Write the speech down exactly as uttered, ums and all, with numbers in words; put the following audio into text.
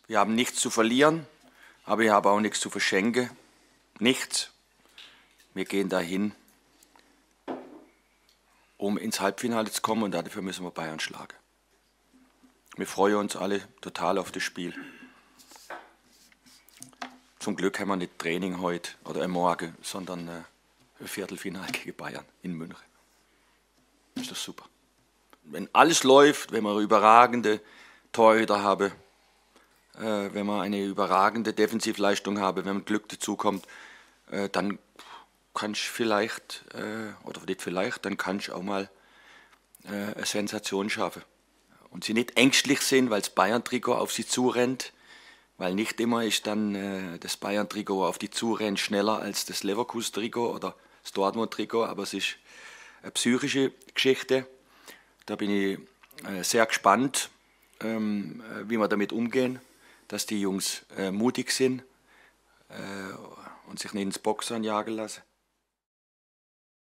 Wir haben nichts zu verlieren, aber wir haben auch nichts zu verschenken. Nichts. Wir gehen dahin, um ins Halbfinale zu kommen, und dafür müssen wir Bayern schlagen. Wir freuen uns alle total auf das Spiel. Zum Glück haben wir nicht Training heute oder morgen, sondern äh, ein Viertelfinale gegen Bayern in München. Ist das super. Wenn alles läuft, wenn wir überragende Torhüter haben, äh, wenn wir eine überragende Defensivleistung haben, wenn Glück dazukommt, äh, dann kann ich vielleicht, äh, oder nicht vielleicht, dann kann ich auch mal äh, eine Sensation schaffen. Und sie nicht ängstlich sind, weil das Bayern-Trikot auf sie zurennt, weil nicht immer ist dann äh, das Bayern-Trikot auf die zurennt schneller als das Leverkusen-Trikot oder das Dortmund-Trikot, aber es ist eine psychische Geschichte. Da bin ich äh, sehr gespannt, ähm, wie wir damit umgehen, dass die Jungs äh, mutig sind äh, und sich nicht ins Boxen jagen lassen.